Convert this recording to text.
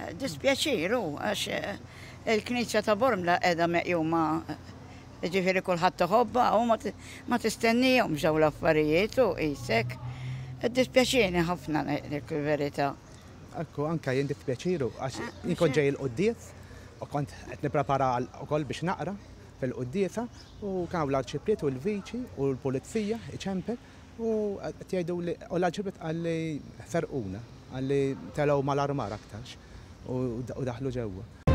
dispjaċiru għax il-Knisja ta' Bormla qiegħda meqjuma ġifieri kulħadd toħobba u ma tistennihom ġew l-affarijiet u qisek. Dispjaċini ħafna dik il-verità. Ekku anke jien dispjaċiru għax inkun ġej il-quddies u kont qed nipprepara wkoll biex naqra fil-quddiesa u kan l-arċipriet u l-viċi u l-pulizija iċempel u qed jgħidu li u l-arċipriet għalli ferquna, għalli telgħu mal-armar aktarx u daħlu ġewwa.